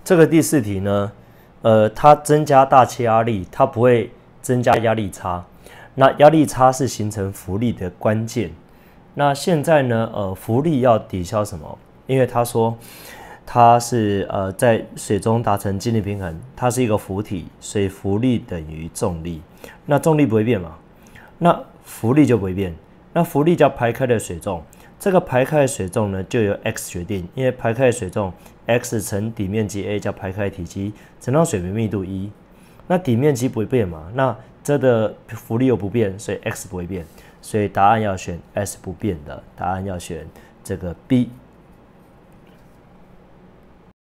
这个第四题呢，它增加大气压力，它不会增加压力差。那压力差是形成浮力的关键。那现在呢，浮力要抵消什么？因为他说它是在水中达成静力平衡，它是一个浮体，所以浮力等于重力。那重力不会变嘛？那浮力就不会变。那浮力叫排开的水重，这个排开的水重呢，就由 x 决定，因为排开的水重 x 乘底面积 a 加排开的体积乘上水平密度1。那底面积不会变嘛？那这的浮力又不变，所以 x 不会变，所以答案要选 S 不变的，答案要选这个 B。